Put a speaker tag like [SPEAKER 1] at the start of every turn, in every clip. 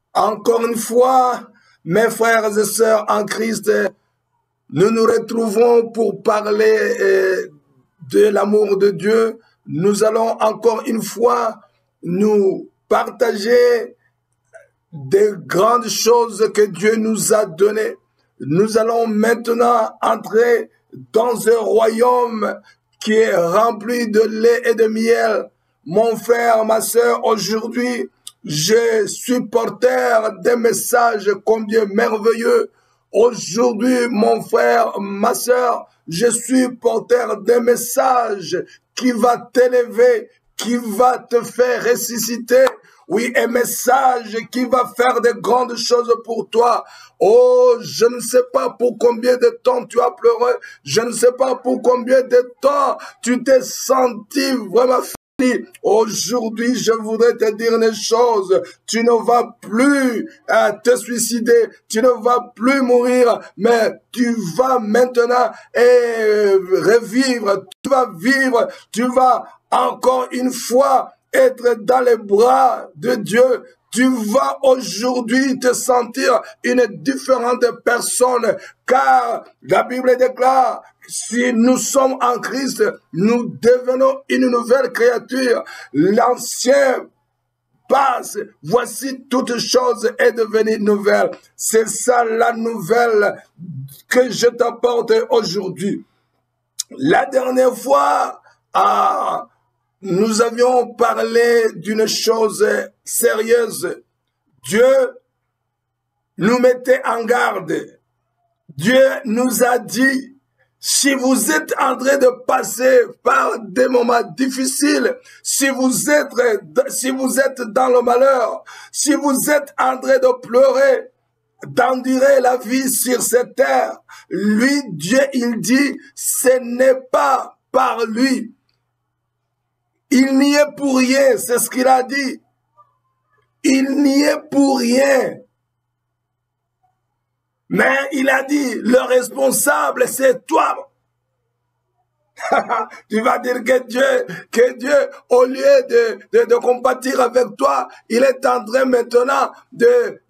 [SPEAKER 1] Encore une fois, mes frères et sœurs en Christ, nous nous retrouvons pour parler de l'amour de Dieu. Nous allons encore une fois nous partager des grandes choses que Dieu nous a données. Nous allons maintenant entrer dans un royaume qui est rempli de lait et de miel. Mon frère, ma sœur, aujourd'hui, je suis porteur des messages combien merveilleux. Aujourd'hui, mon frère, ma sœur, je suis porteur des messages qui va t'élever, qui va te faire ressusciter. Oui, un message qui va faire de grandes choses pour toi. Oh, je ne sais pas pour combien de temps tu as pleuré. Je ne sais pas pour combien de temps tu t'es senti vraiment fini. Aujourd'hui, je voudrais te dire une chose. Tu ne vas plus te suicider. Tu ne vas plus mourir. Mais tu vas maintenant revivre. Tu vas vivre. Tu vas encore une fois être dans les bras de Dieu. Tu vas aujourd'hui te sentir une différente personne, car la Bible déclare, si nous sommes en Christ, nous devenons une nouvelle créature. L'ancien passe, voici toute chose est devenue nouvelle. C'est ça la nouvelle que je t'apporte aujourd'hui. La dernière fois, nous avions parlé d'une chose sérieuse. Dieu nous mettait en garde. Dieu nous a dit, si vous êtes en train de passer par des moments difficiles, si vous êtes dans le malheur, si vous êtes en train de pleurer, d'endurer la vie sur cette terre, lui, Dieu, il dit, ce n'est pas par lui. Il n'y est pour rien, c'est ce qu'il a dit. Il n'y est pour rien. Mais il a dit, le responsable, c'est toi. Tu vas dire que Dieu, au lieu de compatir avec toi, il est en train maintenant de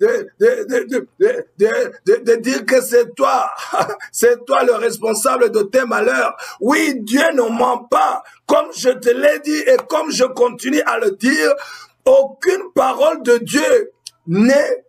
[SPEAKER 1] dire que c'est toi. C'est toi le responsable de tes malheurs. Oui, Dieu ne ment pas. Comme je te l'ai dit et comme je continue à le dire, aucune parole de Dieu n'est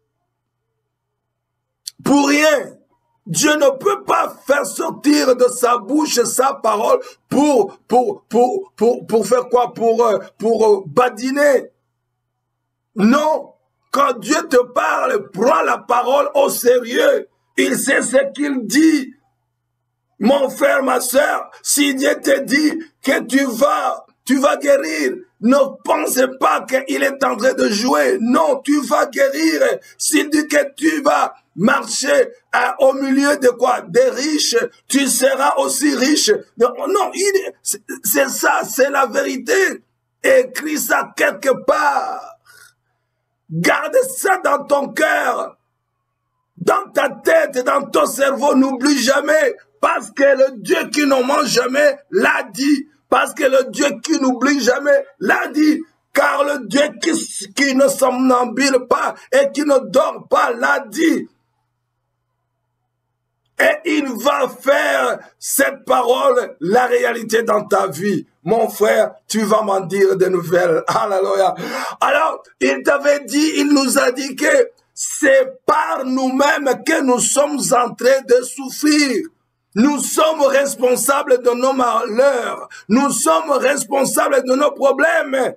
[SPEAKER 1] pour rien. Dieu ne peut pas faire sortir de sa bouche sa parole pour faire quoi? Pour badiner. Non. Quand Dieu te parle, prends la parole au sérieux. Il sait ce qu'il dit. Mon frère, ma soeur, si Dieu te dit que tu vas guérir, ne pensez pas qu'il est en train de jouer. Non, tu vas guérir. S'il dit que tu vas marcher au milieu de quoi? Des riches, tu seras aussi riche. Non, c'est ça, c'est la vérité. Écris ça quelque part. Garde ça dans ton cœur, dans ta tête, dans ton cerveau. N'oublie jamais, parce que le Dieu qui ne ment jamais l'a dit. Parce que le Dieu qui n'oublie jamais l'a dit. Car le Dieu qui ne somnambule pas et qui ne dort pas l'a dit. Et il va faire cette parole la réalité dans ta vie. Mon frère, tu vas m'en dire des nouvelles. Alléluia. Alors, il t'avait dit, il nous a dit que c'est par nous-mêmes que nous sommes en train de souffrir. Nous sommes responsables de nos malheurs. Nous sommes responsables de nos problèmes.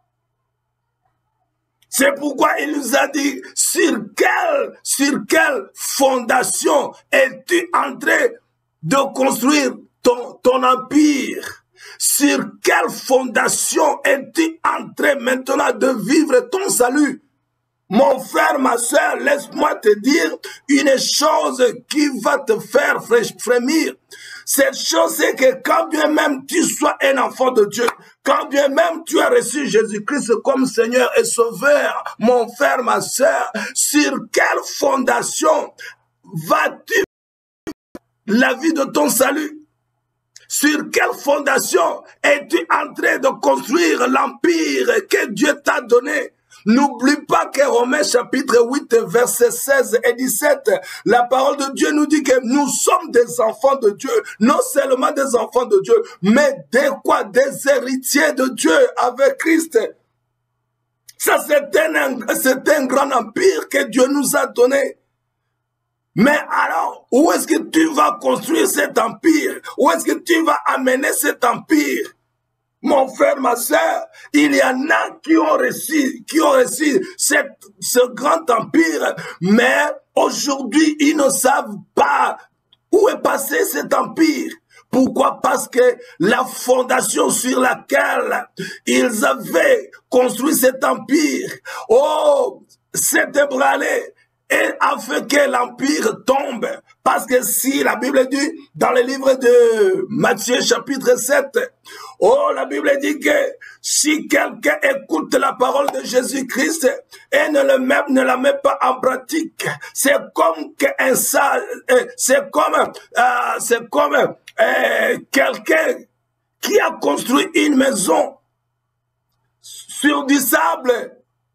[SPEAKER 1] C'est pourquoi il nous a dit, sur quelle fondation es-tu en train de construire ton empire? Sur quelle fondation es-tu en train maintenant de vivre ton salut? Mon frère, ma soeur, laisse-moi te dire une chose qui va te faire frémir. Cette chose, c'est que quand bien même tu sois un enfant de Dieu, quand bien même tu as reçu Jésus-Christ comme Seigneur et Sauveur, mon frère, ma soeur, sur quelle fondation vas-tu la vie de ton salut? Sur quelle fondation es-tu en train de construire l'empire que Dieu t'a donné? N'oublie pas que Romains chapitre 8, versets 16 et 17, la parole de Dieu nous dit que nous sommes des enfants de Dieu, non seulement des enfants de Dieu, mais des quoi? Des héritiers de Dieu avec Christ. Ça, c'est un grand empire que Dieu nous a donné. Mais alors, où est-ce que tu vas construire cet empire? Où est-ce que tu vas amener cet empire? Mon frère, ma soeur, il y en a qui ont réussi ce grand empire, mais aujourd'hui, ils ne savent pas où est passé cet empire. Pourquoi? Parce que la fondation sur laquelle ils avaient construit cet empire, s'est ébranlée et a fait que l'empire tombe. Parce que si la Bible dit dans le livre de Matthieu chapitre 7, la Bible dit que si quelqu'un écoute la parole de Jésus-Christ et ne la met pas en pratique, c'est comme quelqu'un qui a construit une maison sur du sable.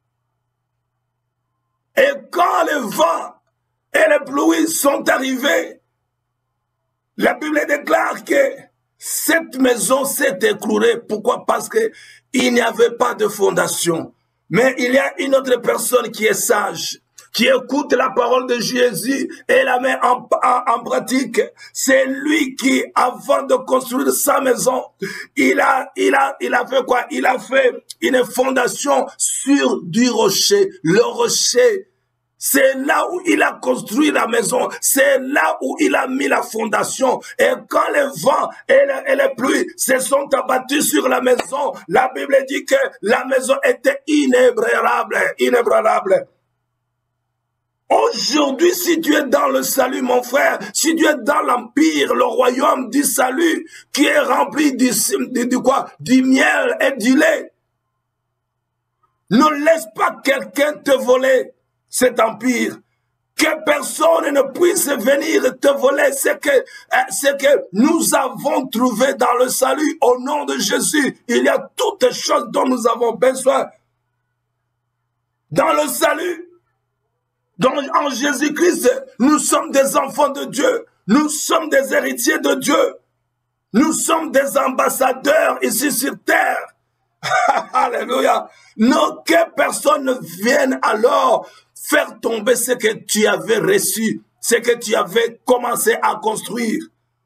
[SPEAKER 1] Et quand le vent et les pluies sont arrivés, la Bible déclare que cette maison s'est écroulée. Pourquoi? Parce que il n'y avait pas de fondation. Mais il y a une autre personne qui est sage, qui écoute la parole de Jésus et la met en pratique. C'est lui qui, avant de construire sa maison, il a fait quoi? Il a fait une fondation sur du rocher. Le rocher, c'est là où il a construit la maison. C'est là où il a mis la fondation. Et quand les vents et les pluies se sont abattus sur la maison, la Bible dit que la maison était inébranlable. Inébranlable. Aujourd'hui, si tu es dans le salut, mon frère, si tu es dans l'empire, le royaume du salut, qui est rempli du miel et du lait, ne laisse pas quelqu'un te voler cet empire. Que personne ne puisse venir te voler ce que nous avons trouvé dans le salut au nom de Jésus. Il y a toutes les choses dont nous avons besoin dans le salut. En Jésus-Christ, nous sommes des enfants de Dieu. Nous sommes des héritiers de Dieu. Nous sommes des ambassadeurs ici sur terre. Alléluia. Non, que personne ne vienne alors faire tomber ce que tu avais reçu, ce que tu avais commencé à construire.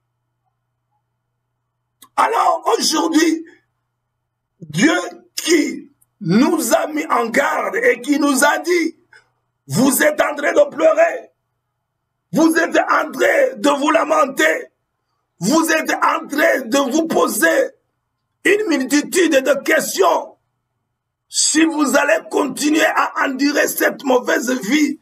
[SPEAKER 1] Alors aujourd'hui, Dieu qui nous a mis en garde et qui nous a dit, vous êtes en train de pleurer, vous êtes en train de vous lamenter, vous êtes en train de vous poser une multitude de questions. Si vous allez continuer à endurer cette mauvaise vie,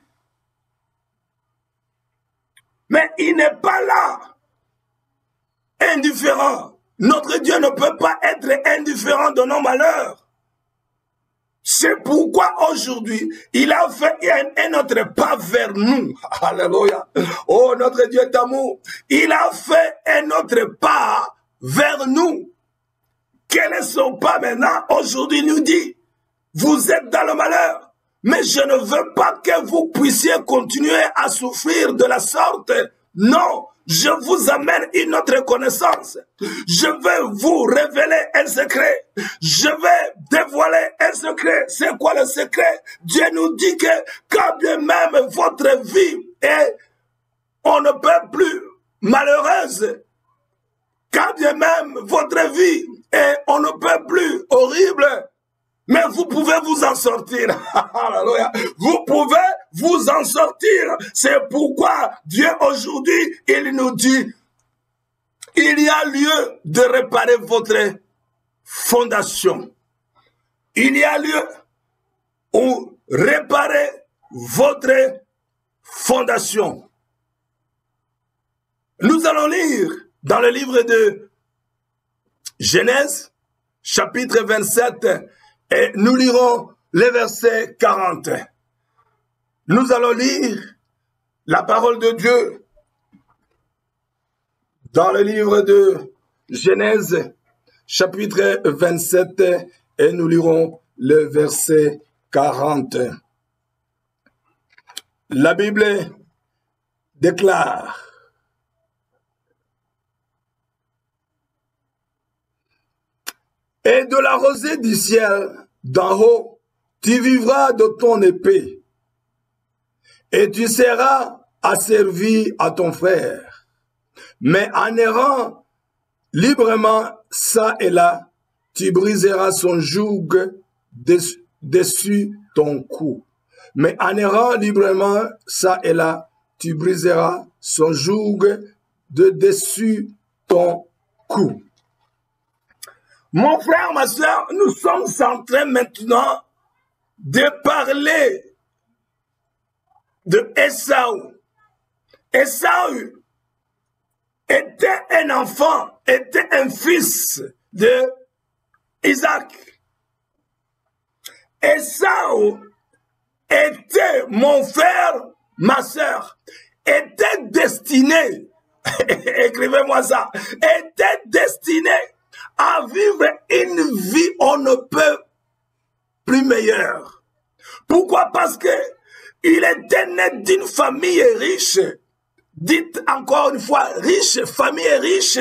[SPEAKER 1] mais il n'est pas là indifférent. Notre Dieu ne peut pas être indifférent de nos malheurs. C'est pourquoi aujourd'hui, il a fait un autre pas vers nous. Alléluia. Oh, notre Dieu est amour. Il a fait un autre pas vers nous. Quel est son pas maintenant? Aujourd'hui, il nous dit, vous êtes dans le malheur, mais je ne veux pas que vous puissiez continuer à souffrir de la sorte. Non, je vous amène une autre connaissance. Je vais vous révéler un secret. Je vais dévoiler un secret. C'est quoi le secret? Dieu nous dit que quand bien même votre vie est, on ne peut plus malheureuse, quand bien même votre vie est, on ne peut plus horrible, mais vous pouvez vous en sortir. Vous pouvez vous en sortir. C'est pourquoi Dieu aujourd'hui, il nous dit, il y a lieu de réparer votre fondation. Il y a lieu où réparer votre fondation. Nous allons lire dans le livre de Genèse, chapitre 27, et nous lirons le verset 40. Nous allons lire la parole de Dieu dans le livre de Genèse, chapitre 27, et nous lirons le verset 40. La Bible déclare: et de la rosée du ciel d'en haut, tu vivras de ton épée, et tu seras asservi à ton frère. Mais en errant librement ça et là, tu briseras son joug dessus ton cou. Mais en errant librement ça et là, tu briseras son joug dessus ton cou. Mon frère, ma soeur, nous sommes en train maintenant de parler de Ésaü. Ésaü était un enfant, était un fils de Isaac. Ésaü était, mon frère, ma soeur, était destiné, écrivez-moi ça, était destiné à vivre une vie on ne peut plus meilleure. Pourquoi? Parce que il était né d'une famille riche. Dites encore une fois, riche, famille riche.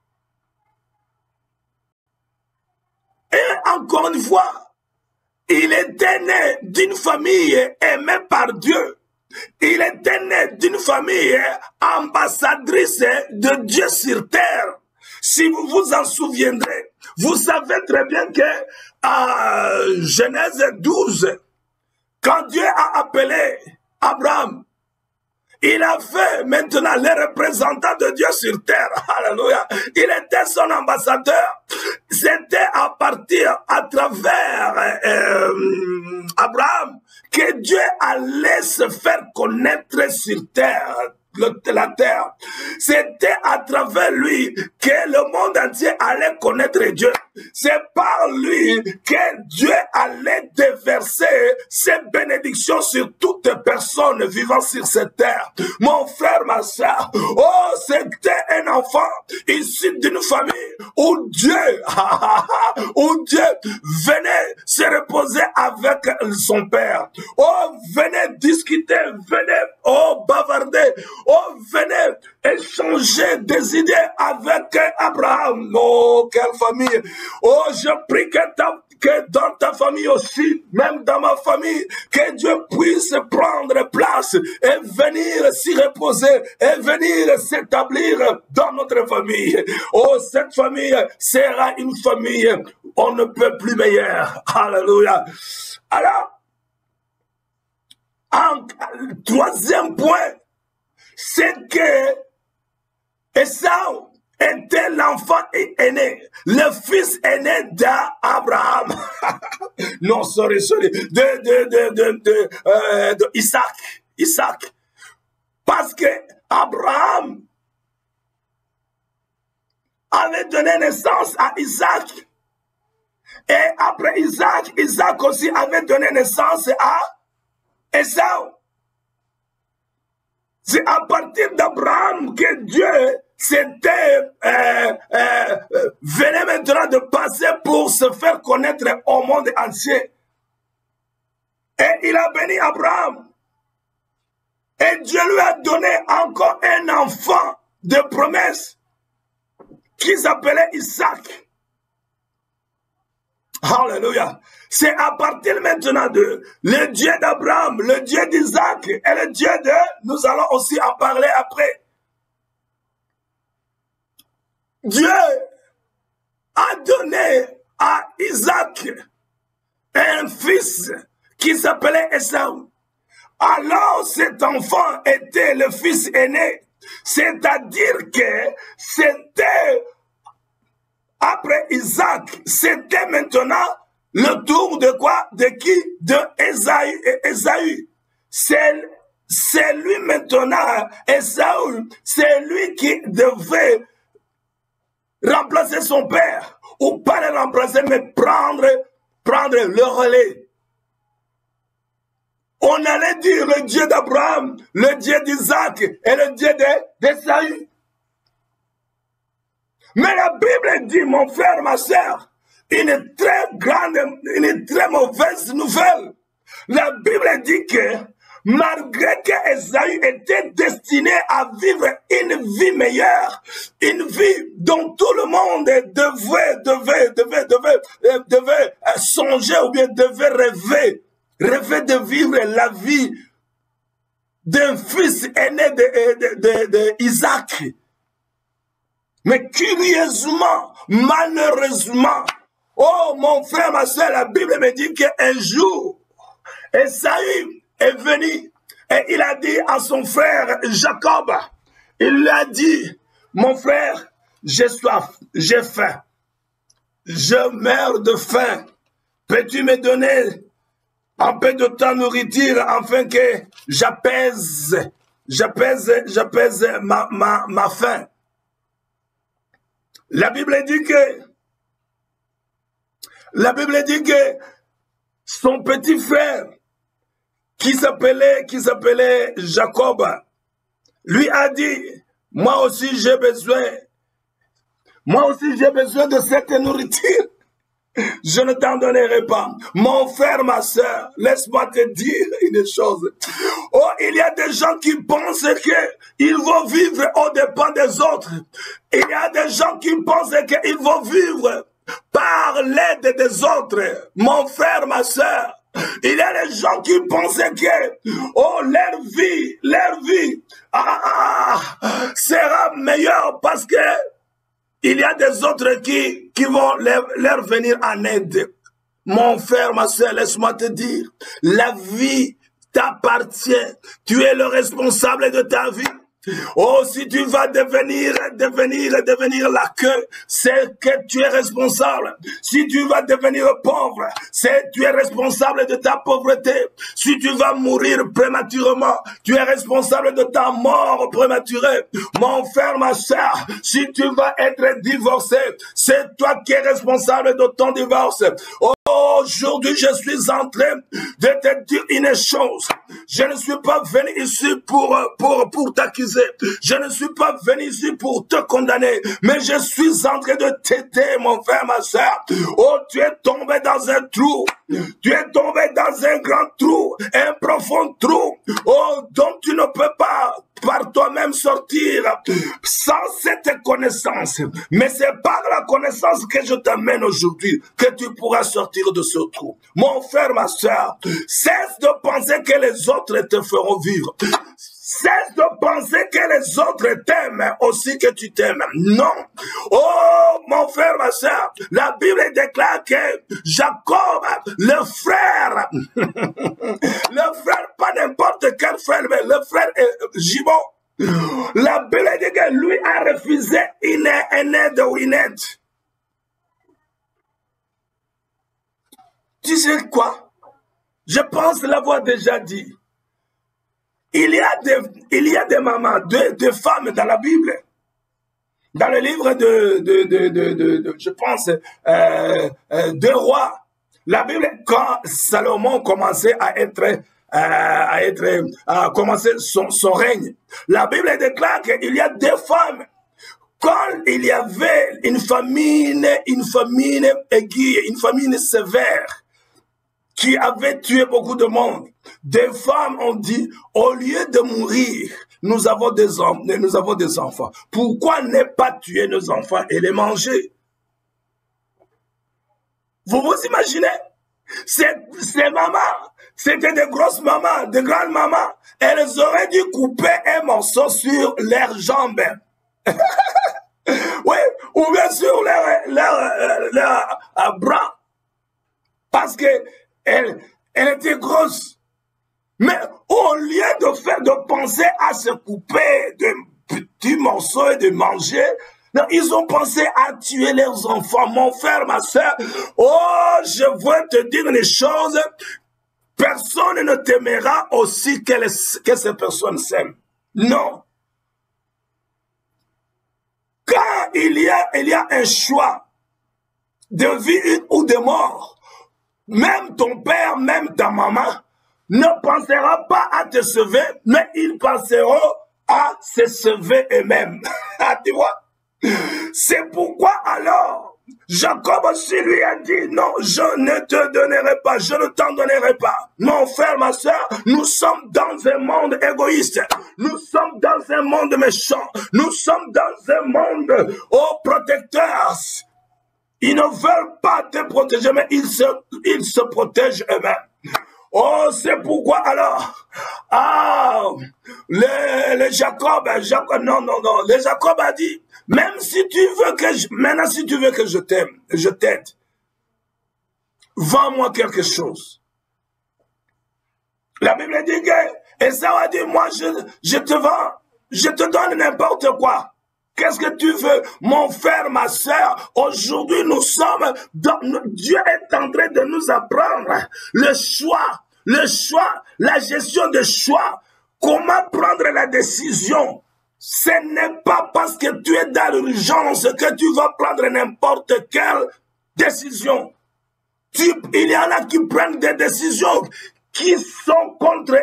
[SPEAKER 1] Et encore une fois, il était né d'une famille aimée par Dieu. Il était né d'une famille ambassadrice de Dieu sur terre. Si vous vous en souviendrez, vous savez très bien que à Genèse 12, quand Dieu a appelé Abraham, il a fait maintenant le représentant de Dieu sur terre. Alléluia. Il était son ambassadeur. C'était à partir, à travers Abraham, que Dieu allait se faire connaître sur terre. La terre. C'était à travers lui que le monde entier allait connaître Dieu. C'est par lui que Dieu allait déverser ses bénédictions sur toutes personnes vivant sur cette terre. Mon frère, ma soeur, oh, c'était un enfant issu d'une famille où Dieu venait se reposer avec son père. Oh, venez discuter, venez, oh, bavarder, oh, venez échanger des idées avec Abraham. Oh, quelle famille. Oh, je prie que dans ta famille aussi, même dans ma famille, que Dieu puisse prendre place et venir s'y reposer et venir s'établir dans notre famille. Oh, cette famille sera une famille on ne peut plus meilleure. Alléluia. Alors, troisième point, c'est que Ésaü était l'enfant aîné, le fils aîné d'Abraham. Non, sorry, de Isaac. Parce que Abraham avait donné naissance à Isaac. Et après Isaac aussi avait donné naissance à Ésaü. C'est à partir d'Abraham que Dieu venait maintenant de passer pour se faire connaître au monde entier. Et il a béni Abraham. Et Dieu lui a donné encore un enfant de promesse qui s'appelait Isaac. Alléluia. C'est à partir maintenant de le Dieu d'Abraham, le Dieu d'Isaac et le Dieu de... Nous allons aussi en parler après. Dieu a donné à Isaac un fils qui s'appelait Ésaü. Alors cet enfant était le fils aîné. C'est-à-dire que c'était... Après Isaac, c'était maintenant le tour de quoi? De qui? De Ésaü. C'est lui maintenant, Ésaü, c'est lui qui devait remplacer son père. Ou pas le remplacer, mais prendre le relais. On allait dire le Dieu d'Abraham, le Dieu d'Isaac et le Dieu d'Ésaü. Mais la Bible dit, mon frère, ma soeur, une très mauvaise nouvelle. La Bible dit que malgré que Ésaü était destiné à vivre une vie meilleure, une vie dont tout le monde devait songer ou bien devait rêver de vivre la vie d'un fils aîné d'Isaac. Mais curieusement, malheureusement, oh mon frère, ma soeur, la Bible me dit qu'un jour, Ésaü est venu et il a dit à son frère Jacob, il lui a dit, mon frère, j'ai soif, j'ai faim, je meurs de faim, peux-tu me donner un peu de ta nourriture afin que j'apaise ma faim. La Bible dit que son petit frère qui s'appelait Jacob lui a dit, moi aussi j'ai besoin de cette nourriture. Je ne t'en donnerai pas. Mon frère, ma soeur, laisse-moi te dire une chose. Oh, il y a des gens qui pensent qu'ils vont vivre aux dépens des autres. Il y a des gens qui pensent qu'ils vont vivre par l'aide des autres. Mon frère, ma soeur, il y a des gens qui pensent que leur vie sera meilleure parce que il y a des autres qui vont leur venir en aide. Mon frère, ma soeur, laisse-moi te dire, la vie t'appartient. Tu es le responsable de ta vie. Oh, si tu vas devenir la queue, c'est que tu es responsable. Si tu vas devenir pauvre, c'est tu es responsable de ta pauvreté. Si tu vas mourir prématurément, tu es responsable de ta mort prématurée. Mon frère, ma soeur, si tu vas être divorcé, c'est toi qui es responsable de ton divorce. Aujourd'hui, je suis en train de te dire une chose. Je ne suis pas venu ici pour t'accuser. Je ne suis pas venu ici pour te condamner. Mais je suis en train de t'aider, mon frère, ma soeur. Oh, tu es tombé dans un trou. Tu es tombé dans un grand trou, un profond trou. Oh, dont tu ne peux pas par toi-même sortir sans cette connaissance. Mais c'est par la connaissance que je t'amène aujourd'hui que tu pourras sortir de ce trou. Mon frère, ma soeur, cesse de penser que les autres te feront vivre. Cesse de penser que les autres t'aiment aussi que tu t'aimes. Non. Oh, mon frère, ma soeur, la Bible déclare que Jacob, le frère, pas n'importe quel frère, mais le frère Gibon, la Bible dit que lui a refusé une aide ou une aide. Tu sais quoi? Je pense l'avoir déjà dit. Il y a des mamans, des femmes dans la Bible. Dans le livre je pense, de Rois. La Bible, quand Salomon commençait à commencer son règne, la Bible déclare qu'il y a des femmes. Quand il y avait une famine aiguë, une famine sévère, qui avait tué beaucoup de monde, des femmes ont dit, au lieu de mourir, nous avons des enfants. Pourquoi ne pas tuer nos enfants et les manger? Vous vous imaginez? Ces mamans, c'était des grosses mamans, des grandes mamans. Elles auraient dû couper un morceau sur leurs jambes. Oui, ou bien sur leurs bras. Parce que elle était grosse. Mais au lieu de penser à se couper de petits morceaux et de manger, non, ils ont pensé à tuer leurs enfants. Mon frère, ma soeur, oh, je veux te dire une chose, personne ne t'aimera aussi que ces personnes s'aiment. Non. Quand il y a un choix de vie ou de mort, même ton père, même ta maman ne pensera pas à te sauver, mais ils penseront à se sauver eux-mêmes. Tu vois? C'est pourquoi alors, Jacob aussi lui a dit, non, je ne te donnerai pas, je ne t'en donnerai pas. Mon frère, ma soeur, nous sommes dans un monde égoïste. Nous sommes dans un monde méchant. Nous sommes dans un monde aux protecteurs. Ils ne veulent pas te protéger, mais ils se protègent eux-mêmes. Oh, c'est pourquoi alors, les Jacob, non, le Jacob a dit, même si tu veux que maintenant si tu veux que je t'aime, je t'aide, vends-moi quelque chose. La Bible dit que Esau a dit, moi je te vends, je te donne n'importe quoi. Qu'est-ce que tu veux, mon frère, ma soeur? Aujourd'hui, Dieu est en train de nous apprendre le choix, la gestion de choix. Comment prendre la décision? Ce n'est pas parce que tu es dans l'urgence que tu vas prendre n'importe quelle décision. Il y en a qui prennent des décisions qui sont contre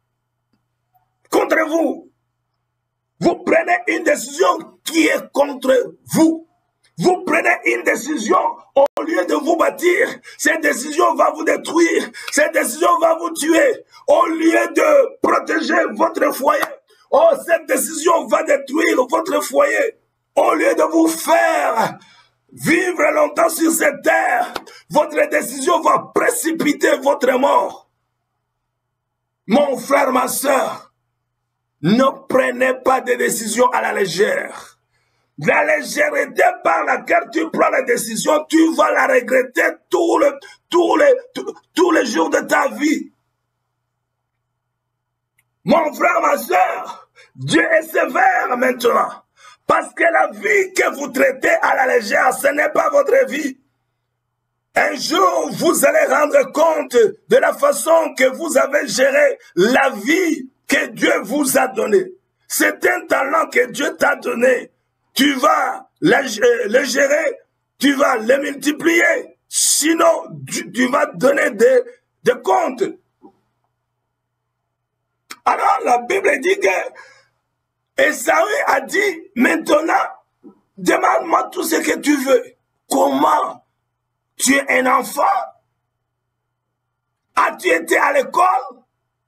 [SPEAKER 1] vous. Vous prenez une décision qui est contre vous. Vous prenez une décision au lieu de vous bâtir. Cette décision va vous détruire. Cette décision va vous tuer. Au lieu de protéger votre foyer. Oh, cette décision va détruire votre foyer. Au lieu de vous faire vivre longtemps sur cette terre, votre décision va précipiter votre mort. Mon frère, ma soeur, ne prenez pas de décisions à la légère. La légèreté par laquelle tu prends la décision, tu vas la regretter tous les jours de ta vie. Mon frère, ma soeur, Dieu est sévère maintenant. Parce que la vie que vous traitez à la légère, ce n'est pas votre vie. Un jour, vous allez rendre compte de la façon que vous avez géré la vie que Dieu vous a donnée. C'est un talent que Dieu t'a donné. Tu vas le gérer, tu vas le multiplier. Sinon, tu vas donner des comptes. Alors, la Bible dit que Esaü a dit, maintenant, demande-moi tout ce que tu veux. Comment? Tu es un enfant? As-tu été à l'école?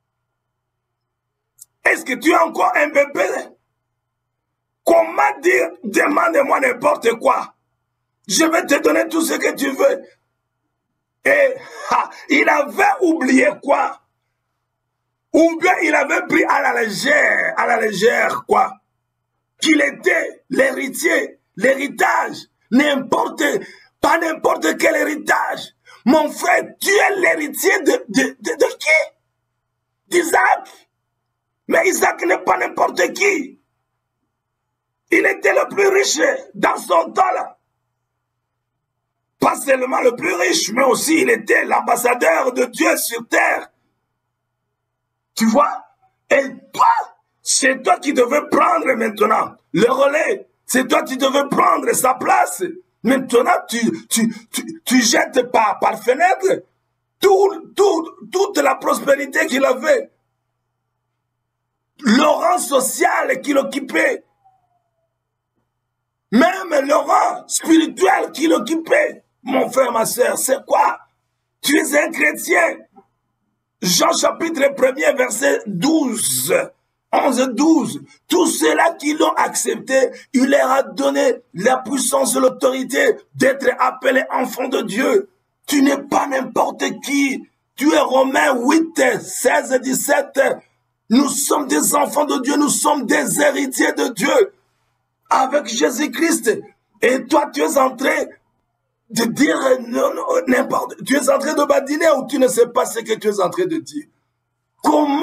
[SPEAKER 1] Est-ce que tu es encore un bébé? Comment dire, demande-moi n'importe quoi. Je vais te donner tout ce que tu veux. Et il avait oublié quoi? Ou bien il avait pris à la légère quoi? Qu'il était l'héritier, l'héritage, pas n'importe quel héritage. Mon frère, tu es l'héritier de qui? D'Isaac. Mais Isaac n'est pas n'importe qui. Il était le plus riche dans son temps là. Pas seulement le plus riche, mais aussi il était l'ambassadeur de Dieu sur terre. Tu vois? Et toi, c'est toi qui devais prendre maintenant le relais. C'est toi qui devais prendre sa place. Maintenant, tu jettes par fenêtre toute la prospérité qu'il avait. Le rang social qu'il occupait. Même le rang spirituel qu'il occupait. Mon frère, ma soeur, c'est quoi? Tu es un chrétien. Jean chapitre 1er, verset 12. 11-12, tous ceux-là qui l'ont accepté, il leur a donné la puissance et l'autorité d'être appelés enfants de Dieu. Tu n'es pas n'importe qui. Tu es Romains 8, 16, 17. Nous sommes des enfants de Dieu, nous sommes des héritiers de Dieu avec Jésus-Christ. Et toi, tu es en train de dire n'importe. Tu es en train de badiner ou tu ne sais pas ce que tu es en train de dire. Comment?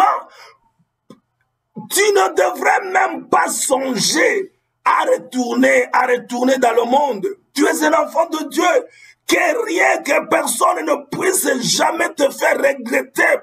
[SPEAKER 1] Tu ne devrais même pas songer à retourner dans le monde. Tu es un enfant de Dieu. Que rien, que personne ne puisse jamais te faire regretter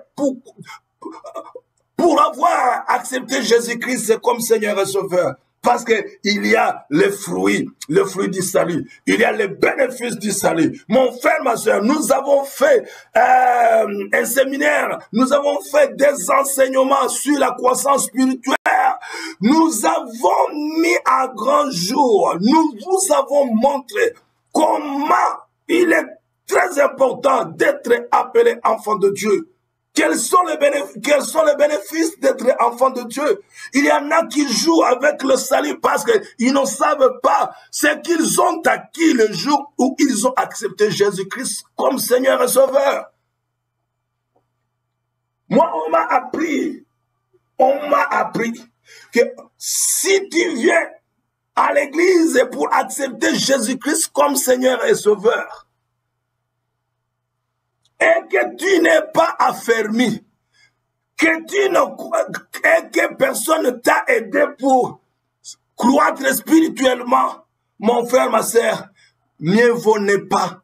[SPEAKER 1] pour avoir accepté Jésus-Christ comme Seigneur et Sauveur. Parce qu'il y a le fruit du salut. Il y a les bénéfices du salut. Mon frère, ma soeur, nous avons fait un séminaire. Nous avons fait des enseignements sur la croissance spirituelle. Nous avons mis à grand jour. Nous vous avons montré comment il est très important d'être appelé enfant de Dieu. Quels sont les bénéfices d'être enfant de Dieu? Il y en a qui jouent avec le salut parce qu'ils ne savent pas ce qu'ils ont acquis le jour où ils ont accepté Jésus-Christ comme Seigneur et Sauveur. Moi, on m'a appris que si tu viens à l'église pour accepter Jésus-Christ comme Seigneur et Sauveur, et que tu n'es pas affermi, que personne ne t'a aidé pour croître spirituellement, mon frère, ma sœur, mieux vaut ne pas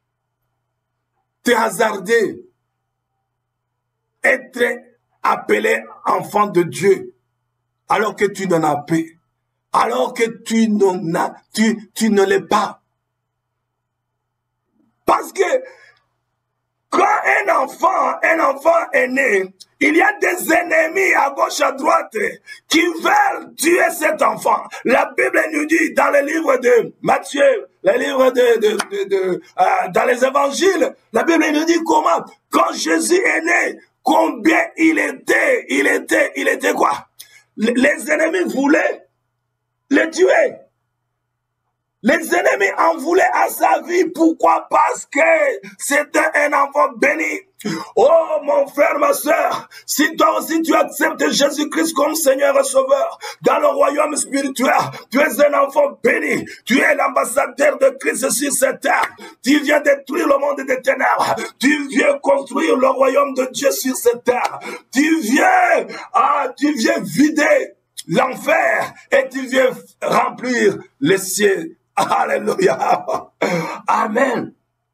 [SPEAKER 1] te hasarder, être appelé enfant de Dieu, alors que tu n'en as pas, alors que tu ne l'es pas. Parce que quand un enfant est né, il y a des ennemis à gauche, à droite, qui veulent tuer cet enfant. La Bible nous dit dans le livre de Matthieu, le livre dans les évangiles, la Bible nous dit comment, quand Jésus est né, combien il était quoi? Les ennemis voulaient le tuer. Les ennemis en voulaient à sa vie. Pourquoi? Parce que c'était un enfant béni. Oh, mon frère, ma soeur, si toi aussi tu acceptes Jésus-Christ comme Seigneur et Sauveur, dans le royaume spirituel, tu es un enfant béni. Tu es l'ambassadeur de Christ sur cette terre. Tu viens détruire le monde des ténèbres. Tu viens construire le royaume de Dieu sur cette terre. Tu viens vider l'enfer et tu viens remplir les cieux. Alléluia. Amen.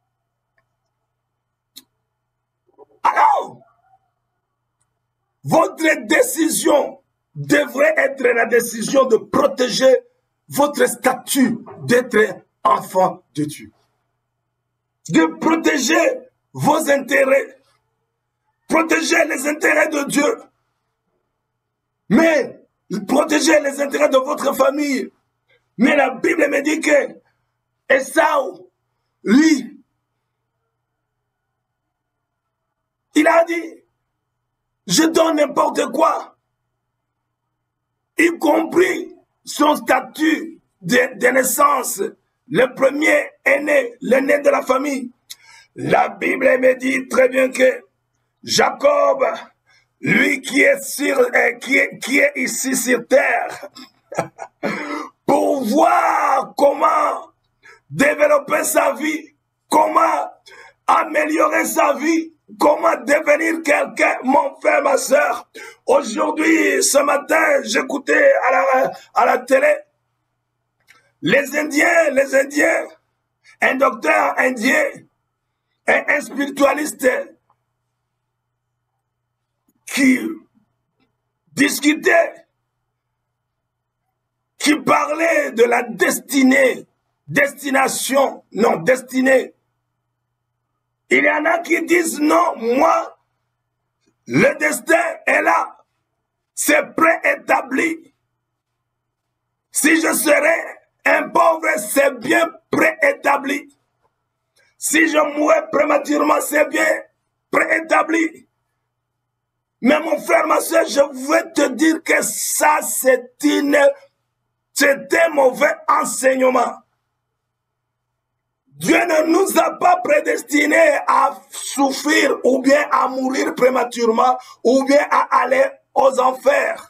[SPEAKER 1] Alors, votre décision devrait être la décision de protéger votre statut d'être enfant de Dieu. De protéger vos intérêts. Protéger les intérêts de Dieu. Mais protéger les intérêts de votre famille. Mais la Bible me dit que Esaü, lui, il a dit, je donne n'importe quoi, y compris son statut de naissance, le premier aîné, l'aîné de la famille. La Bible me dit très bien que Jacob, lui qui est ici sur terre, pour voir comment développer sa vie, comment améliorer sa vie, comment devenir quelqu'un, mon frère, ma soeur. Aujourd'hui, ce matin, j'écoutais à la télé les Indiens, un docteur indien, un spiritualiste qui discutait, qui parlait de la destinée. Il y en a qui disent non, moi, le destin est là, c'est préétabli. Si je serais un pauvre, c'est bien préétabli. Si je mourais prématurément, c'est bien préétabli. Mais mon frère, ma soeur, je veux te dire que ça, c'est un mauvais enseignement. Dieu ne nous a pas prédestinés à souffrir ou bien à mourir prématurément ou bien à aller aux enfers.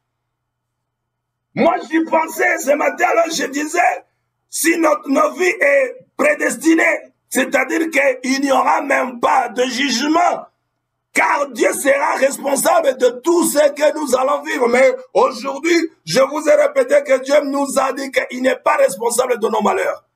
[SPEAKER 1] Moi, j'y pensais ce matin, alors je disais, si notre vie est prédestinée, c'est-à-dire qu'il n'y aura même pas de jugement, car Dieu sera responsable de tout ce que nous allons vivre. Mais aujourd'hui, je vous ai répété que Dieu nous a dit qu'il n'est pas responsable de nos malheurs.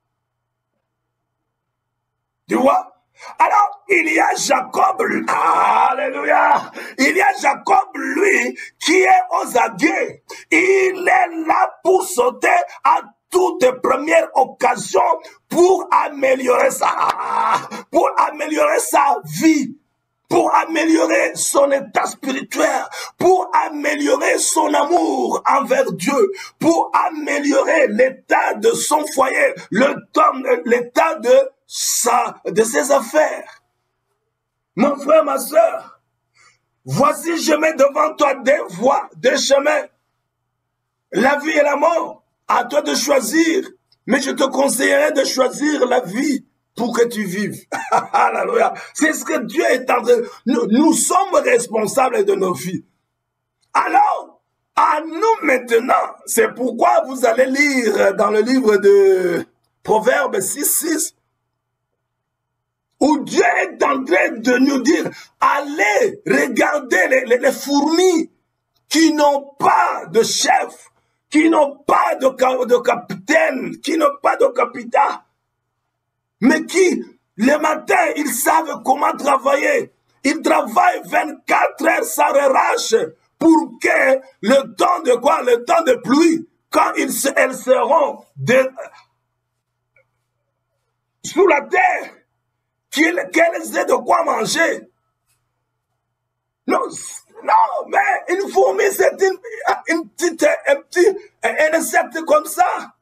[SPEAKER 1] Tu vois? Alors, il y a Jacob, alléluia, il y a Jacob, lui, qui est aux aguets. Il est là pour sauter à toute première occasion pour améliorer sa vie. pour améliorer son état spirituel, pour améliorer son amour envers Dieu, pour améliorer l'état de son foyer, l'état de ses affaires. Mon frère, ma soeur, voici, je mets devant toi deux voies, deux chemins, la vie et la mort. À toi de choisir, mais je te conseillerais de choisir la vie pour que tu vives. Alléluia. C'est ce que Dieu est en train. Nous sommes responsables de nos vies. Alors, à nous maintenant, c'est pourquoi vous allez lire dans le livre de Proverbes 6:6, où Dieu est en train de nous dire, allez regarder les fourmis qui n'ont pas de chef, qui n'ont pas de capitaine, qui n'ont pas de capitaine, mais qui, le matin, ils savent comment travailler. Ils travaillent 24 heures sans relâche pour que le temps de quoi? Le temps de pluie, quand elles seront sous la terre, qu'elles aient de quoi manger. Non, mais une fourmi, c'est un insecte comme ça.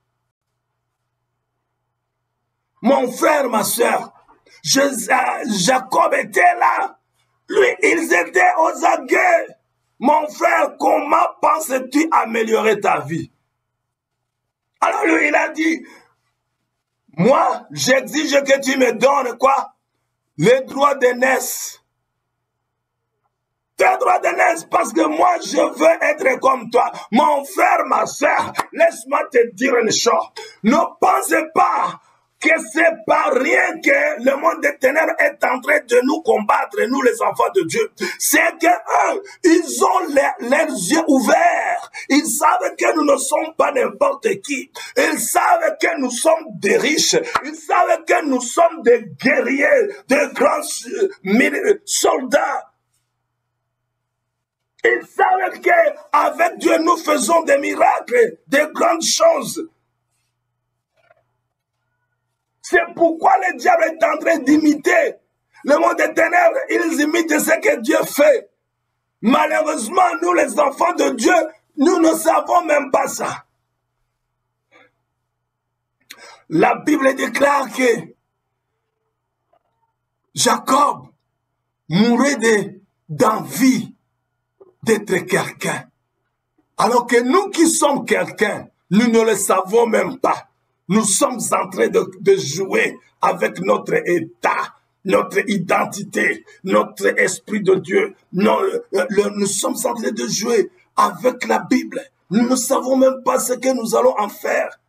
[SPEAKER 1] Mon frère, ma soeur, Jacob était là. Lui, ils étaient aux aguets. Mon frère, comment penses-tu améliorer ta vie? Alors lui, il a dit, moi, j'exige que tu me donnes quoi? Les droits d'aînesse. Tes droits d'aînesse, parce que moi, je veux être comme toi. Mon frère, ma soeur, laisse-moi te dire une chose. Ne pensez pas que c'est pas rien que le monde des ténèbres est en train de nous combattre, nous les enfants de Dieu. C'est que eux, ils ont leurs yeux ouverts. Ils savent que nous ne sommes pas n'importe qui. Ils savent que nous sommes des riches. Ils savent que nous sommes des guerriers, des grands soldats. Ils savent qu'avec Dieu, nous faisons des miracles, des grandes choses. C'est pourquoi le diable est en train d'imiter le monde des ténèbres. Ils imitent ce que Dieu fait. Malheureusement, nous les enfants de Dieu, nous ne savons même pas ça. La Bible déclare que Jacob mourait d'envie d'être quelqu'un. Alors que nous qui sommes quelqu'un, nous ne le savons même pas. Nous sommes en train de jouer avec notre état, notre identité, notre esprit de Dieu. Nous sommes en train de jouer avec la Bible. Nous ne savons même pas ce que nous allons en faire.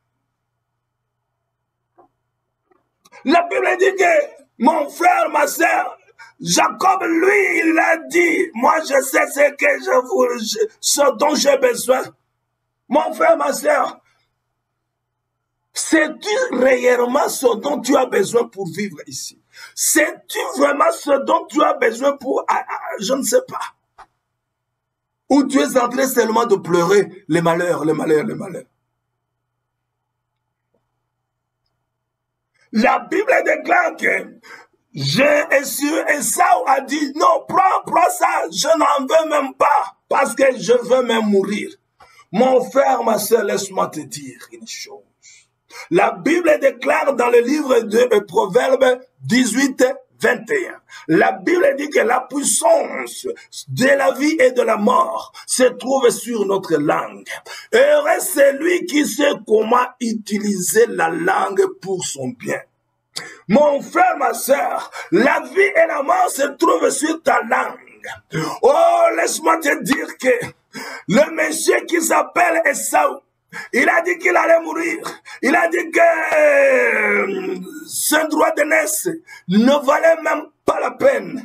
[SPEAKER 1] La Bible dit que mon frère, ma soeur, Jacob, lui, il a dit, moi je sais ce dont j'ai besoin. Mon frère, ma soeur, sais-tu réellement ce dont tu as besoin pour vivre ici? Sais-tu vraiment ce dont tu as besoin pour... je ne sais pas. Ou tu es en train seulement de pleurer les malheurs, les malheurs, les malheurs. La Bible déclare que Esaü a dit, non, prends ça, je n'en veux même pas, parce que je veux même mourir. Mon frère, ma soeur, laisse-moi te dire une chose. La Bible déclare dans le livre de Proverbes 18, 21. La Bible dit que la puissance de la vie et de la mort se trouve sur notre langue. Heureux c'est lui qui sait comment utiliser la langue pour son bien. Mon frère, ma soeur, la vie et la mort se trouvent sur ta langue. Oh, laisse-moi te dire que le monsieur qui s'appelle Esaü, il a dit qu'il allait mourir. Il a dit que ce droit d'aînesse ne valait même pas la peine.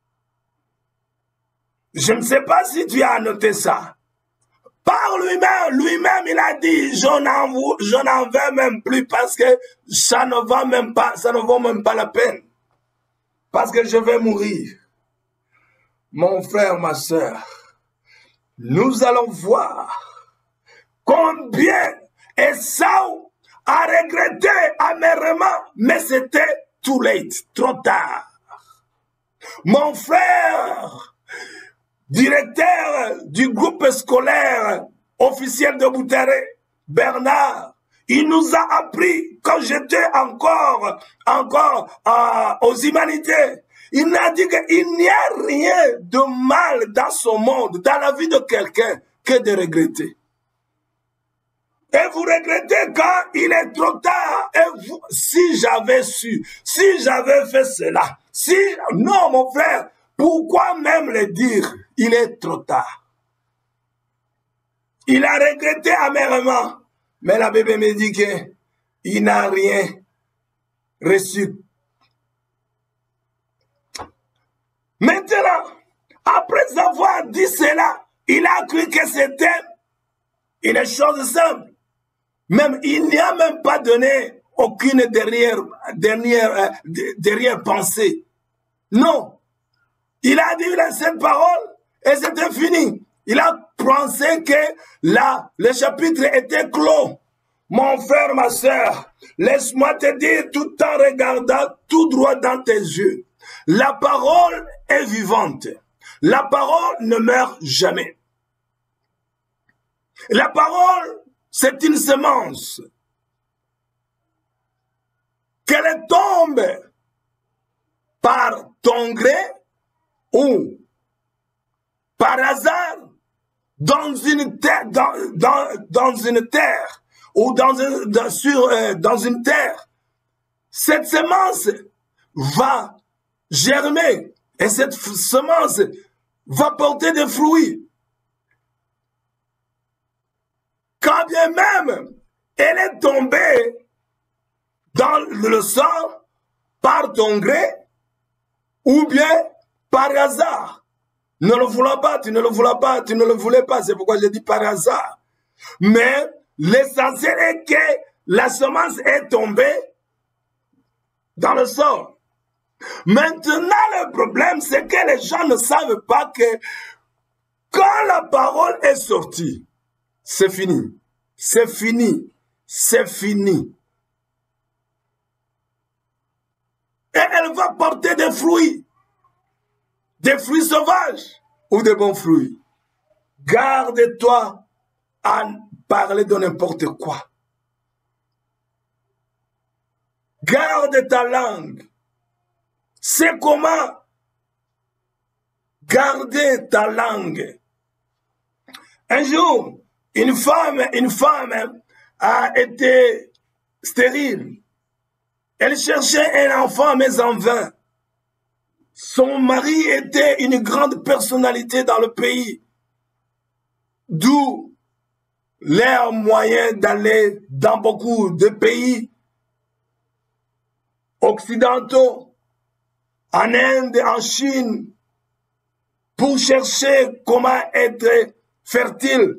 [SPEAKER 1] Je ne sais pas si tu as noté ça. Par lui-même, il a dit, je n'en veux même plus parce que ça ne vaut même pas la peine. Parce que je vais mourir. Mon frère, ma soeur, nous allons voir combien Esaü a regretté amèrement, mais c'était too late, trop tard. Mon frère, directeur du groupe scolaire officiel de Bouteré, Bernard, il nous a appris, quand j'étais encore aux humanités, il n'a dit qu'il n'y a rien de mal dans ce monde, dans la vie de quelqu'un, que de regretter. Et vous regrettez quand il est trop tard. Et vous, si j'avais su, si j'avais fait cela, si... Non, mon frère, pourquoi même le dire? Il est trop tard. Il a regretté amèrement. Mais la Bible me dit qu'il n'a rien reçu. Maintenant, après avoir dit cela, il a cru que c'était une chose simple. Même, il n'y a même pas donné aucune dernière pensée. Non. Il a dit cette parole et c'était fini. Il a pensé que là, le chapitre était clos. Mon frère, ma soeur, laisse-moi te dire tout en regardant tout droit dans tes yeux. La parole est vivante. La parole ne meurt jamais. La parole, c'est une semence. Qu'elle tombe par ton gré ou par hasard dans une terre, dans une terre ou dans une terre, cette semence va germer et cette semence va porter des fruits. Quand bien même elle est tombée dans le sol par ton gré ou bien par hasard. Ne le voulais pas, tu ne le voulais pas, tu ne le voulais pas. C'est pourquoi j'ai dit par hasard. Mais l'essentiel est que la semence est tombée dans le sol. Maintenant, le problème, c'est que les gens ne savent pas que quand la parole est sortie, c'est fini. C'est fini. C'est fini. Et elle va porter des fruits sauvages ou des bons fruits. Garde-toi à parler de n'importe quoi. Garde ta langue. C'est comment garder ta langue. Un jour, une femme a été stérile. Elle cherchait un enfant, mais en vain. Son mari était une grande personnalité dans le pays, d'où leur moyen d'aller dans beaucoup de pays occidentaux, en Inde, en Chine, pour chercher comment être fertile.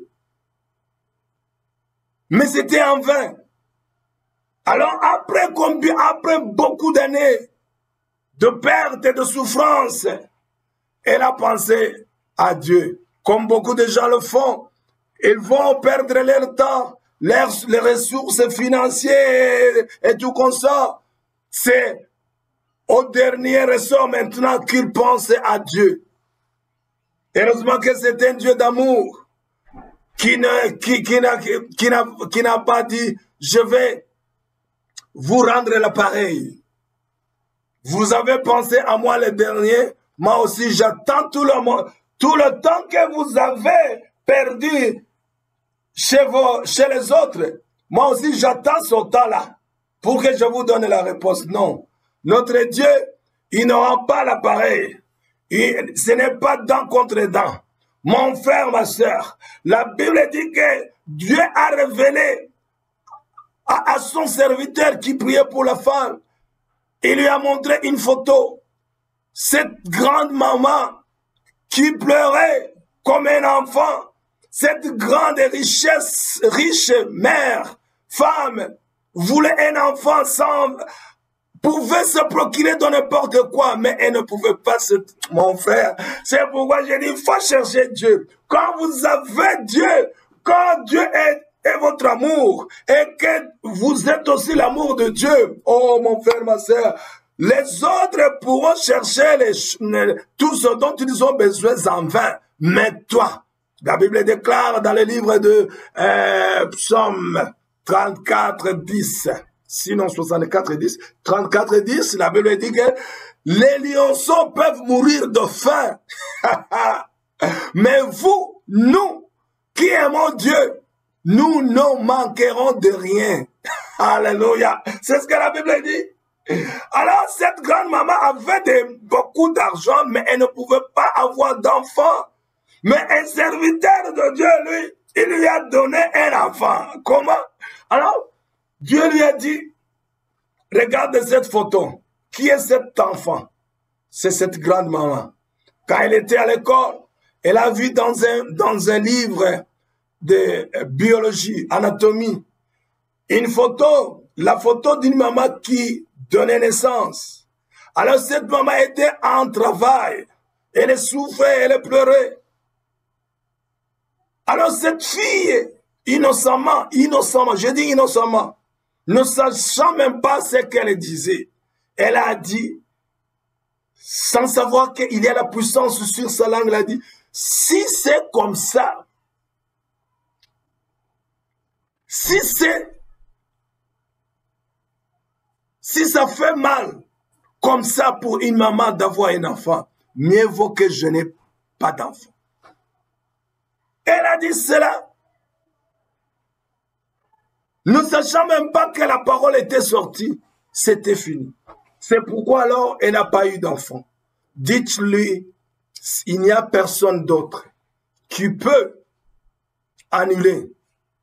[SPEAKER 1] Mais c'était en vain. Alors après beaucoup d'années de perte et de souffrance, elle a pensé à Dieu. Comme beaucoup de gens le font, ils vont perdre leur temps, les ressources financières et tout comme ça. C'est au dernier ressort maintenant qu'ils pensent à Dieu. Heureusement que c'est un Dieu d'amour qui n'a pas dit « Je vais vous rendre l'appareil. Vous avez pensé à moi le dernier, moi aussi j'attends tout le temps que vous avez perdu chez les autres. Moi aussi j'attends ce temps-là pour que je vous donne la réponse. » Non, notre Dieu, il n'aura pas l'appareil. Ce n'est pas dent contre dent. Mon frère, ma soeur, la Bible dit que Dieu a révélé à son serviteur qui priait pour la femme. Il lui a montré une photo. Cette grande maman qui pleurait comme un enfant. Cette grande riche mère, femme, voulait un enfant pouvait se procurer de n'importe quoi, mais elle ne pouvait pas Mon frère, c'est pourquoi j'ai dit, il faut chercher Dieu. Quand vous avez Dieu, quand Dieu est votre amour, et que vous êtes aussi l'amour de Dieu, oh mon frère, ma soeur, Les autres pourront chercher tout ce dont ils ont besoin en vain. Mais toi, la Bible déclare dans le livre de Psaume 34, 10, sinon 64, 10, 34, 10, la Bible dit que les lionceaux peuvent mourir de faim. Mais vous, nous, qui aimons Dieu, nous ne manquerons de rien. Alléluia. C'est ce que la Bible dit. Alors, cette grande-maman avait beaucoup d'argent, mais elle ne pouvait pas avoir d'enfant. Mais un serviteur de Dieu, lui, il lui a donné un enfant. Comment? Alors, Dieu lui a dit, regarde cette photo. Qui est cet enfant? C'est cette grande-maman. Quand elle était à l'école, elle a vu dans un livre de biologie, anatomie, une photo, la photo d'une maman qui donnait naissance. Alors cette maman était en travail. Elle souffrait, elle pleurait. Alors cette fille, innocemment, je dis innocemment, ne sachant même pas ce qu'elle disait, elle a dit, sans savoir qu'il y a la puissance sur sa langue, elle a dit, si c'est comme ça, si ça fait mal comme ça pour une maman d'avoir un enfant, mieux vaut que je n'ai pas d'enfant. Elle a dit cela, ne sachant même pas que la parole était sortie, c'était fini. C'est pourquoi alors elle n'a pas eu d'enfant. Dites-lui, il n'y a personne d'autre qui peut annuler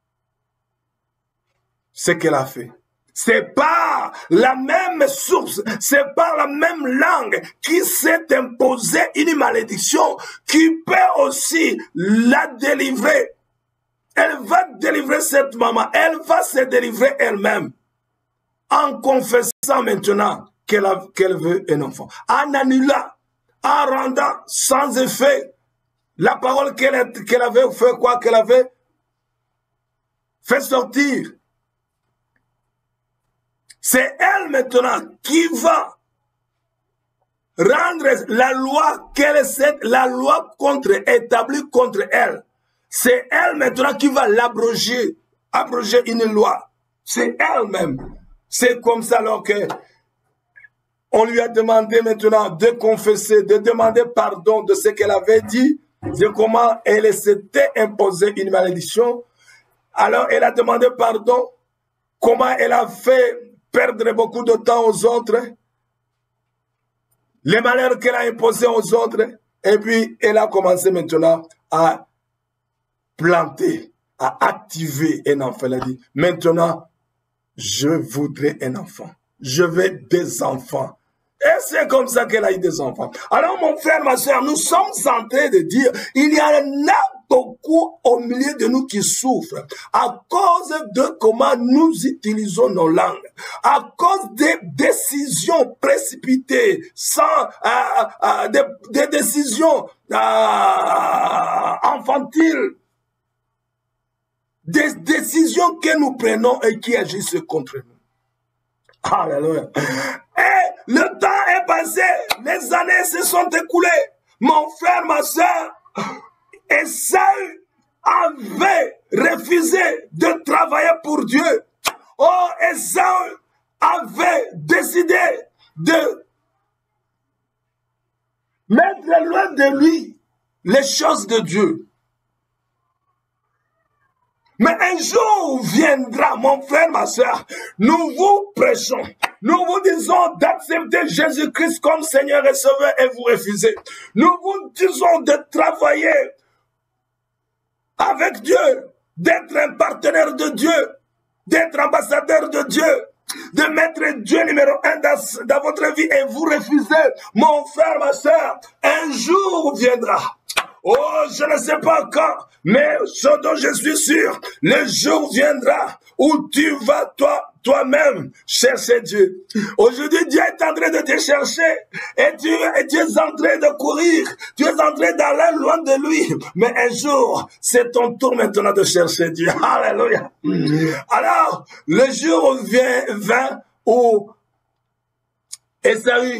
[SPEAKER 1] ce qu'elle a fait. C'est par la même source, c'est par la même langue qui s'est imposée une malédiction qui peut aussi la délivrer. Elle va délivrer cette maman, elle va se délivrer elle-même en confessant maintenant qu'elle veut un enfant, en annulant, en rendant sans effet la parole qu'elle avait fait quoi, qu'elle avait fait sortir. C'est elle maintenant qui va rendre la loi la loi établie contre elle. C'est elle maintenant qui va l'abroger, abroger une loi. C'est elle-même. C'est comme ça alors que on lui a demandé maintenant de confesser, de demander pardon de ce qu'elle avait dit, de comment elle s'était imposée une malédiction. Alors elle a demandé pardon, comment elle a fait perdre beaucoup de temps aux autres, les malheurs qu'elle a imposés aux autres, et puis elle a commencé maintenant à planter, à activer un enfant. Elle a dit, maintenant, je voudrais un enfant. Je veux des enfants. Et c'est comme ça qu'elle a eu des enfants. Alors mon frère, ma soeur, nous sommes en train de dire, il y en a beaucoup au milieu de nous qui souffrent à cause de comment nous utilisons nos langues, à cause des décisions précipitées, sans des décisions infantiles, des décisions que nous prenons et qui agissent contre nous. Alléluia. Et le temps est passé, les années se sont écoulées. Mon frère, ma soeur, Esaü avait refusé de travailler pour Dieu. Oh, Esaü avait décidé de mettre loin de lui les choses de Dieu. Mais un jour viendra, mon frère, ma soeur, nous vous prêchons, nous vous disons d'accepter Jésus-Christ comme Seigneur et Sauveur et vous refusez. Nous vous disons de travailler avec Dieu, d'être un partenaire de Dieu, d'être ambassadeur de Dieu, de mettre Dieu numéro 1 dans votre vie et vous refusez. Mon frère, ma soeur, un jour viendra. Oh, je ne sais pas quand, mais ce dont je suis sûr, le jour viendra où tu vas toi-même chercher Dieu. Aujourd'hui, Dieu est en train de te chercher et tu es en train de courir, tu es en train d'aller loin de lui. Mais un jour, c'est ton tour maintenant de chercher Dieu. Alléluia. Alors, le jour vint où Ésaü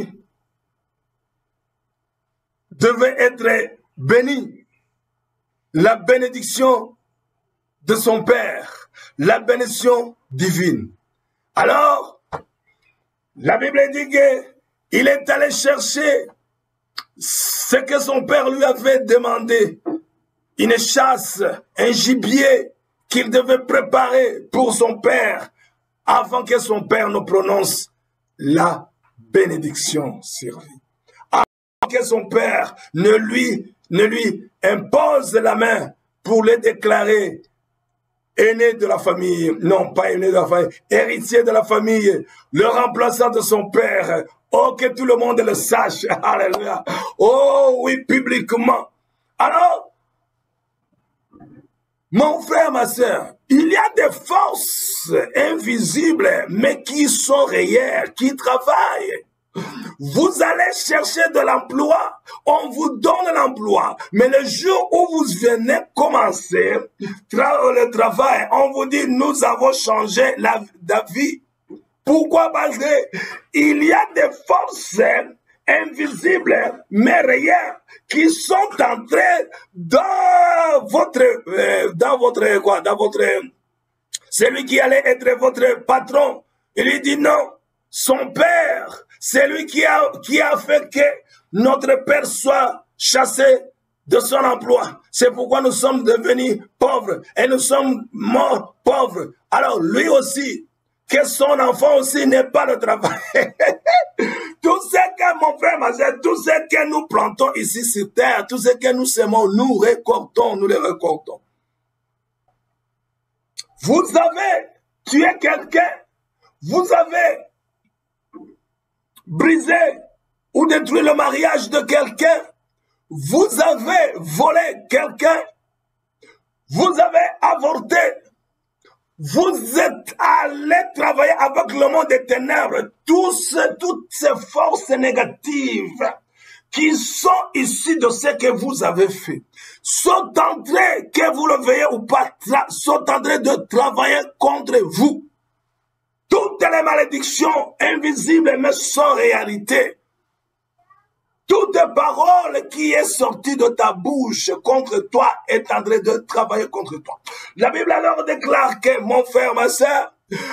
[SPEAKER 1] devait être béni. La bénédiction de son père, la bénédiction divine. Alors, la Bible dit qu'il est allé chercher ce que son père lui avait demandé, une chasse, un gibier qu'il devait préparer pour son père avant que son père ne prononce la bénédiction sur lui. Avant que son père ne lui impose la main pour le déclarer aîné de la famille, non pas aîné de la famille, héritier de la famille, le remplaçant de son père. Oh, que tout le monde le sache. Alléluia. Oh oui, publiquement. Alors, mon frère, ma soeur, il y a des forces invisibles, mais qui sont réelles, qui travaillent. Vous allez chercher de l'emploi, on vous donne l'emploi, mais le jour où vous venez commencer le travail, on vous dit nous avons changé la vie. Pourquoi? Parce qu'il y a des forces invisibles mais réelles qui sont entrées dans votre celui qui allait être votre patron. Il lui dit non, son père, c'est lui qui a fait que notre père soit chassé de son emploi. C'est pourquoi nous sommes devenus pauvres et nous sommes morts pauvres. Alors lui aussi, que son enfant aussi n'ait pas de travail. Tout ce que mon frère m'a dit, tout ce que nous plantons ici sur terre, tout ce que nous semons, nous récoltons, nous les récoltons. Vous avez tué quelqu'un, vous avez brisé ou détruit le mariage de quelqu'un, vous avez volé quelqu'un, vous avez avorté, vous êtes allé travailler avec le monde des ténèbres, toutes ces forces négatives qui sont issues de ce que vous avez fait, sont en train, que vous le veuillez ou pas, sont en train de travailler contre vous. Toutes les malédictions invisibles mais sont réalité. Toute parole qui est sortie de ta bouche contre toi est en train de travailler contre toi. La Bible alors déclare que mon frère, ma soeur,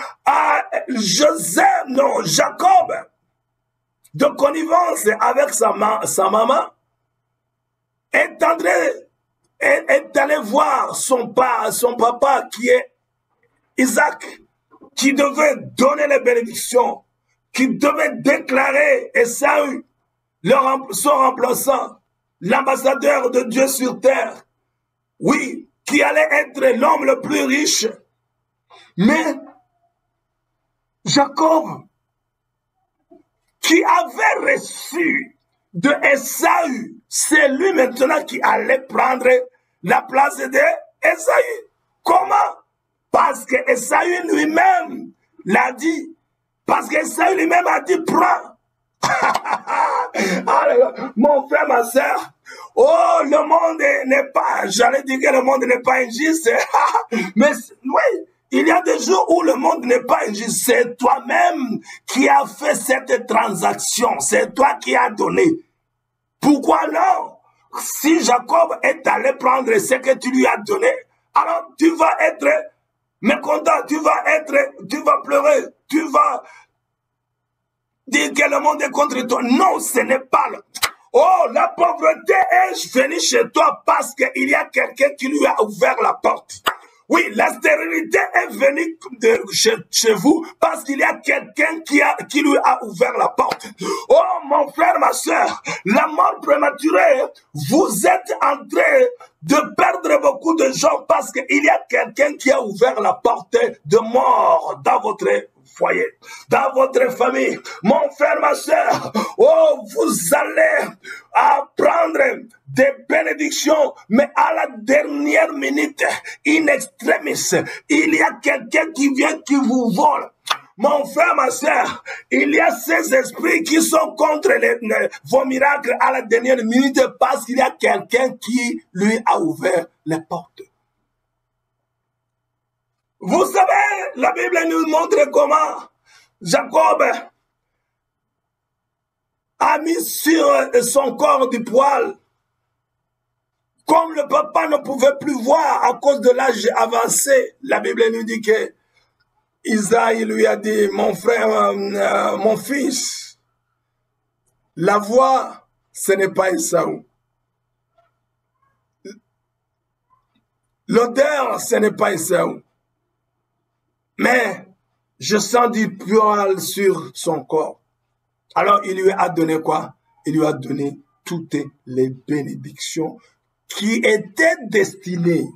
[SPEAKER 1] Jacob, de connivence avec sa maman, est allé voir son papa qui est Isaac, qui devait donner les bénédictions, qui devait déclarer Ésaü, son remplaçant, l'ambassadeur de Dieu sur terre, oui, qui allait être l'homme le plus riche. Mais Jacob, qui avait reçu de Ésaü, c'est lui maintenant qui allait prendre la place d'Ésaü. Comment? Parce que Ésaü lui-même l'a dit. Parce que Ésaü lui-même a dit, prends. Mon frère, ma soeur, oh, le monde n'est pas, j'allais dire que le monde n'est pas injuste, mais oui, il y a des jours où le monde n'est pas injuste. C'est toi-même qui as fait cette transaction, c'est toi qui as donné. Pourquoi non? Si Jacob est allé prendre ce que tu lui as donné, alors tu vas être mécontent, tu vas pleurer, tu vas dire que le monde est contre toi. Non, ce n'est pas le... Oh, la pauvreté est venue chez toi parce qu'il y a quelqu'un qui lui a ouvert la porte. Oui, la stérilité est venue chez vous parce qu'il y a quelqu'un qui lui a ouvert la porte. Oh, mon frère, ma soeur, la mort prématurée, vous êtes en train de perdre beaucoup de gens parce qu'il y a quelqu'un qui a ouvert la porte de mort dans votre foyer, dans votre famille. Mon frère, ma soeur, oh, vous allez apprendre des bénédictions, mais à la dernière minute, in extremis, il y a quelqu'un qui vient qui vous vole. Mon frère, ma soeur, il y a ces esprits qui sont contre vos miracles à la dernière minute parce qu'il y a quelqu'un qui lui a ouvert les portes. Vous savez, la Bible nous montre comment Jacob a mis sur son corps du poil. Comme le papa ne pouvait plus voir à cause de l'âge avancé, la Bible nous dit que Isaïe lui a dit, mon frère, mon fils, la voix, ce n'est pas Esaü. L'odeur, ce n'est pas Esaü. Mais je sens du poil sur son corps. Alors il lui a donné quoi? Il lui a donné toutes les bénédictions qui étaient destinées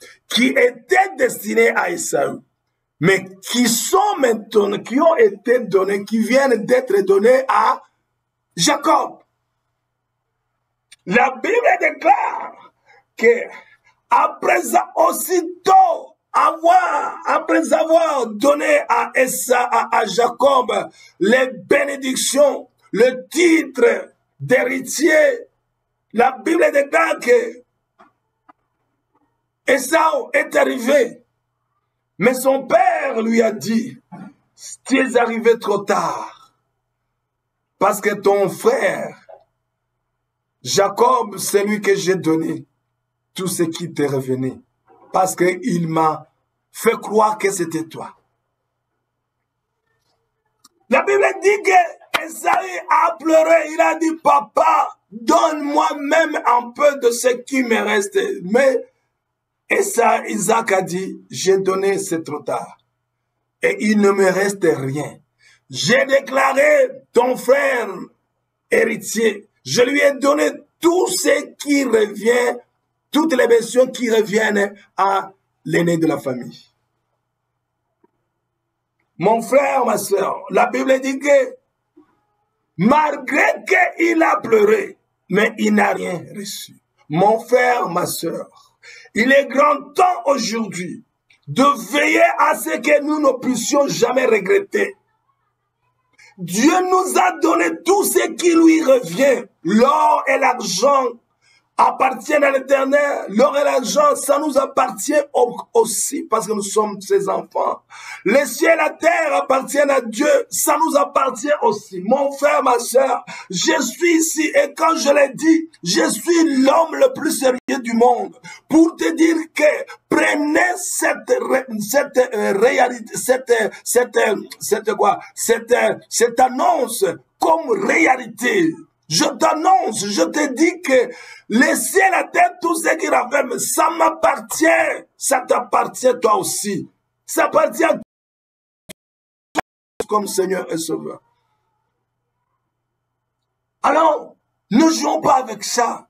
[SPEAKER 1] à Esaü, mais qui sont maintenant, qui ont été données, qui viennent d'être données à Jacob. La Bible déclare que après avoir donné à Jacob les bénédictions, le titre d'héritier, la Bible déclare que Ésaü est arrivé, mais son père lui a dit, tu es arrivé trop tard, parce que ton frère, Jacob, c'est lui que j'ai donné tout ce qui te revenait, parce qu'il m'a fait croire que c'était toi. La Bible dit que Esaü a pleuré, il a dit, papa, donne-moi même un peu de ce qui me reste. Mais Isaac a dit, j'ai donné, c'est trop tard. Et il ne me reste rien. J'ai déclaré ton frère héritier. Je lui ai donné tout ce qui revient, toutes les versions qui reviennent à l'aîné de la famille. Mon frère, ma soeur, la Bible dit que malgré qu'il a pleuré, mais il n'a rien reçu. Mon frère, ma soeur, il est grand temps aujourd'hui de veiller à ce que nous ne puissions jamais regretter. Dieu nous a donné tout ce qui lui revient. L'or et l'argent appartiennent à l'Éternel. L'or et l'argent, ça nous appartient aussi parce que nous sommes ses enfants. Les cieux et la terre appartiennent à Dieu. Ça nous appartient aussi. Mon frère, ma soeur, je suis ici et quand je l'ai dit, je suis l'homme le plus sérieux du monde pour te dire que prenez cette réalité, cette annonce comme réalité. Je t'annonce, je te dis que les cieux et la terre, tout ce qui ravème, ça m'appartient. Ça t'appartient toi aussi. Ça appartient à toi comme Seigneur et Sauveur. Alors, ne jouons pas avec ça.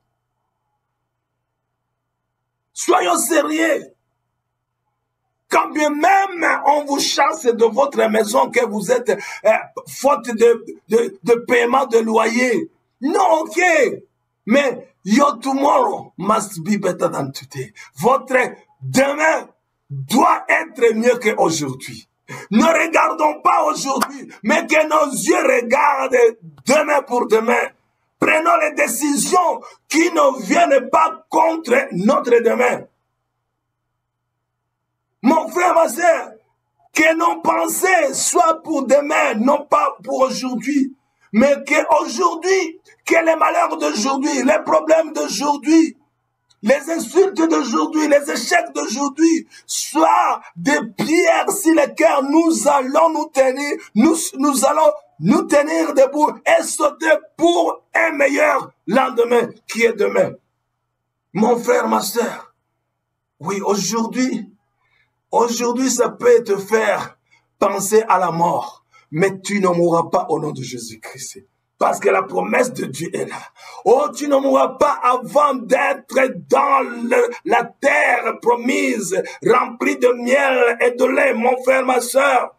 [SPEAKER 1] Soyons sérieux. Quand bien même on vous chasse de votre maison, que vous êtes faute de paiement de loyer. Non, ok. Mais your tomorrow must be better than today. Votre demain doit être mieux qu'aujourd'hui. Ne regardons pas aujourd'hui, mais que nos yeux regardent demain pour demain. Prenons les décisions qui ne viennent pas contre notre demain. Mon frère, ma soeur, que nos pensées soient pour demain, non pas pour aujourd'hui. Mais qu'aujourd'hui, que les malheurs d'aujourd'hui, les problèmes d'aujourd'hui, les insultes d'aujourd'hui, les échecs d'aujourd'hui soient des pierres sur lesquelles nous allons nous tenir, nous allons nous tenir debout et sauter pour un meilleur lendemain qui est demain. Mon frère, ma soeur, oui, aujourd'hui, ça peut te faire penser à la mort. Mais tu ne mourras pas au nom de Jésus-Christ. Parce que la promesse de Dieu est là. Oh, tu ne mourras pas avant d'être dans la terre promise, remplie de miel et de lait, mon frère, ma soeur.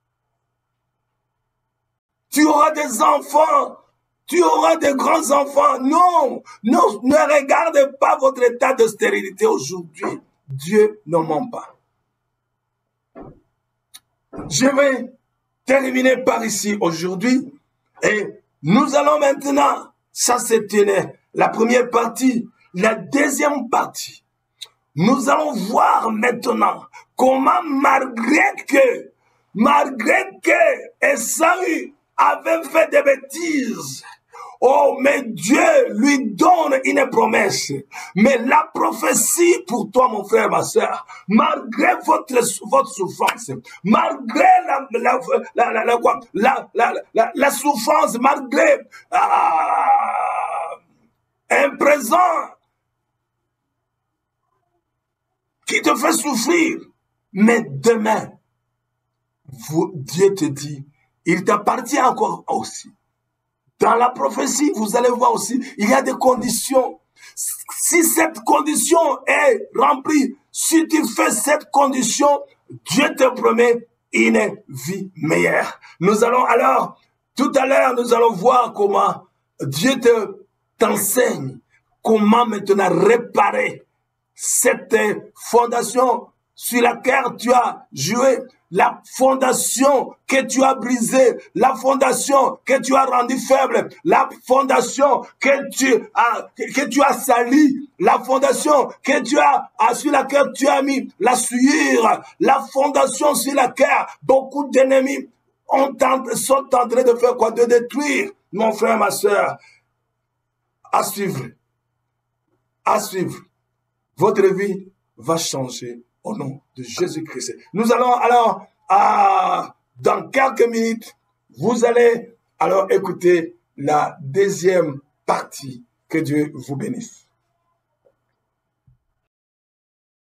[SPEAKER 1] Tu auras des enfants. Tu auras des grands enfants. Non, non, ne regardez pas votre état de stérilité aujourd'hui. Dieu ne ment pas. Je vais terminer par ici aujourd'hui et nous allons maintenant, ça c'était la première partie, la deuxième partie. Nous allons voir maintenant comment malgré que Esaü avait fait des bêtises, Oh, mais Dieu lui donne une promesse. Mais la prophétie pour toi, mon frère, ma soeur, malgré votre souffrance, malgré la souffrance, malgré un présent qui te fait souffrir, mais demain, Dieu te dit, il t'appartient encore aussi. Dans la prophétie, vous allez voir aussi, il y a des conditions. Si cette condition est remplie, si tu fais cette condition, Dieu te promet une vie meilleure. Nous allons alors, tout à l'heure, nous allons voir comment Dieu t'enseigne, comment maintenant réparer cette fondation sur laquelle tu as joué, la fondation que tu as brisée, la fondation que tu as rendue faible, la fondation que tu as salie, la fondation que sur laquelle tu as mis la souillure, la fondation sur laquelle beaucoup d'ennemis sont en train de faire quoi? De détruire. Mon frère, ma soeur, à suivre. Votre vie va changer au nom de Jésus-Christ. Nous allons alors, dans quelques minutes, vous allez alors écouter la deuxième partie. Que Dieu vous bénisse.